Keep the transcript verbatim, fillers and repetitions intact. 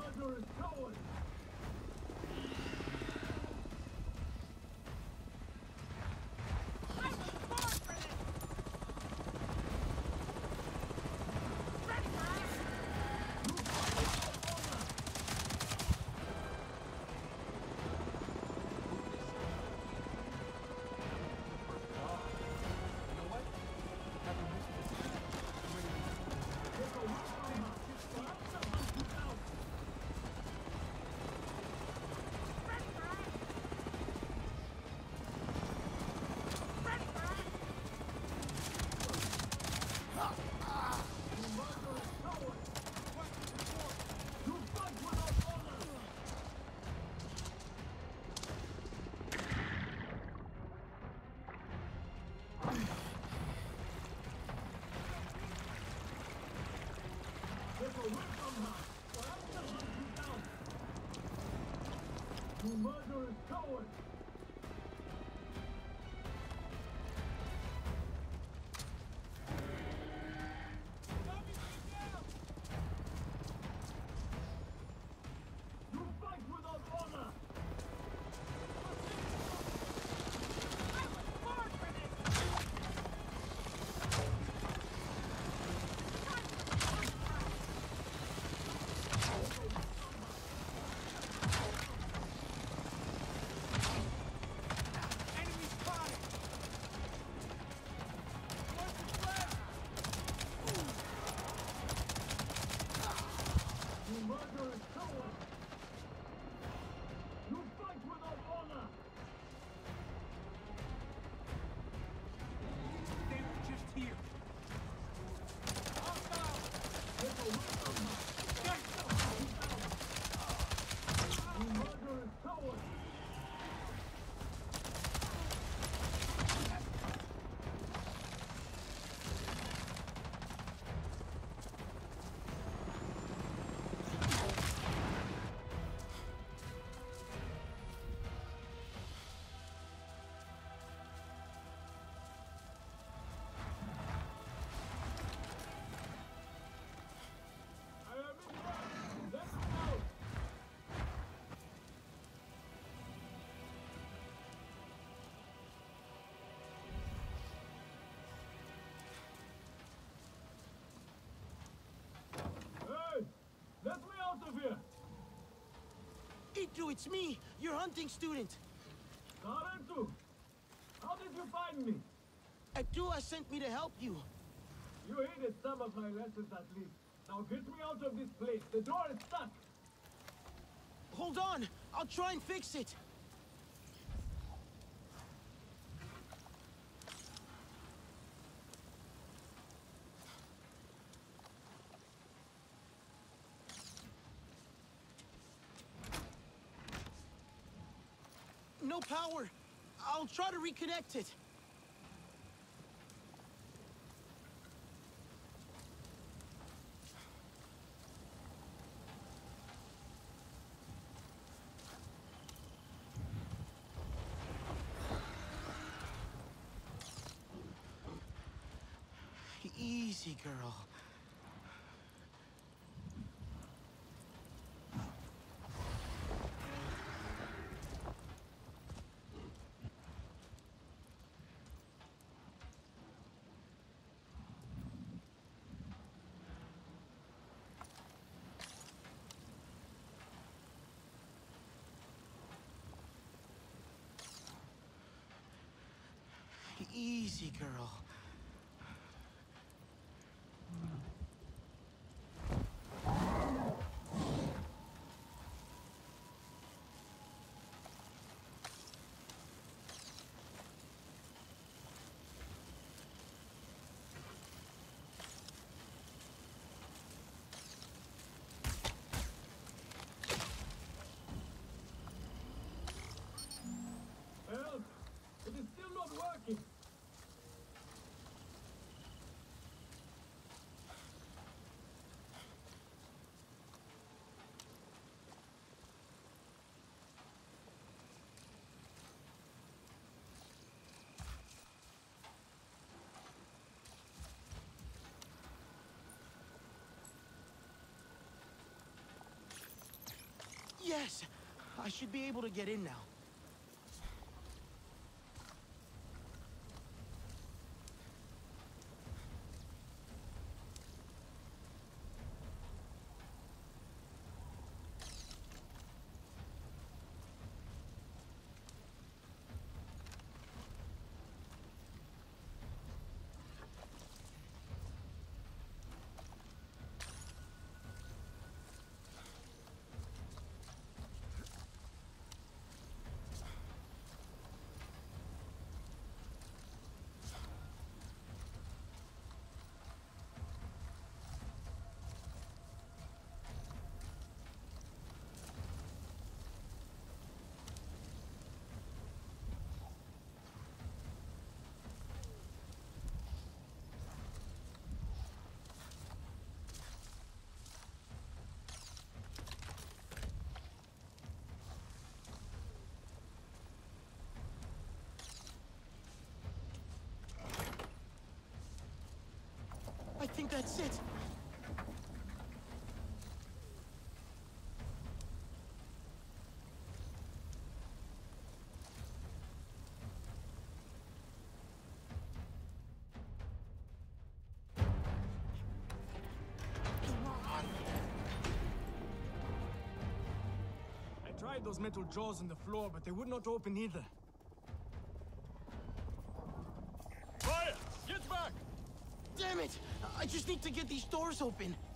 murderous coward! I was born for this! Ready for action! You fight without honor! You know what? Having missed this, I'm ready to Take a whip from her! Or I'm gonna hunt you down! Ready for action! Ready for action! You murderous coward! You fight without honor! Take a whip from her! Or I'm gonna hunt you down! You murderous coward! You fight without honor! I was born for this! Time for sacrifice! Enemy spotted! What's the flag? You murderous coward! You fight without honor! They were just here. Hostile! Take a whip from her! You murderous coward! I am in here! Let me out! Hey! Let me out of here! Itu, it's me, your hunting student. Tarentu! How did you find me? Atua sent me to help you. You hated some of my lessons at least. Now get me out of this place. The door is stuck. Hold on, I'll try and fix it. No power. I'll try to reconnect it. Easy, girl. Easy, girl. Help! It is still not working. I should be able to get in now. I think that's it. Come on. I tried those metal jaws in the floor, but they would not open either. Fire! Get back! Damn it! I just need to get these doors open.